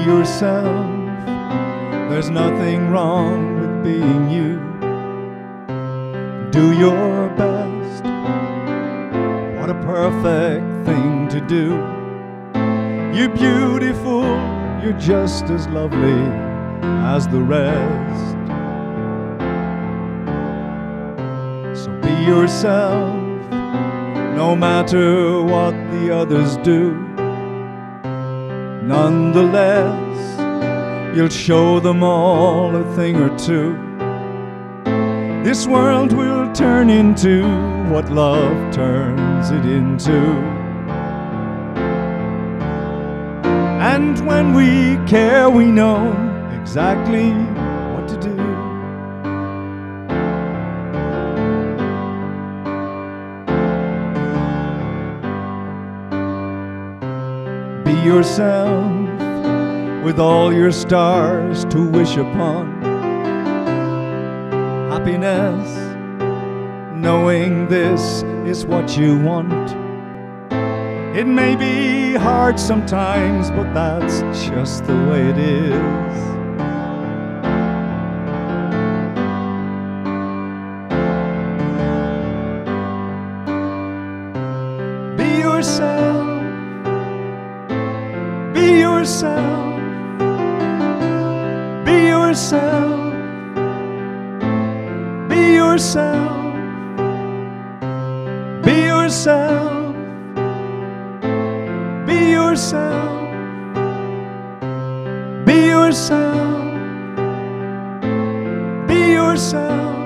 yourself. There's nothing wrong with being you. Do your best. What a perfect thing to do. You're beautiful. You're just as lovely as the rest. So be yourself, no matter what the others do. Nonetheless, you'll show them all a thing or two. This world will turn into what love turns it into. And when we care, we know exactly what to do. Be yourself with all your stars to wish upon. Happiness, knowing this is what you want. It may be hard sometimes, but that's just the way it is. Be yourself. Be yourself. Be yourself. Be yourself. Be yourself. Be yourself. Be yourself. Be yourself.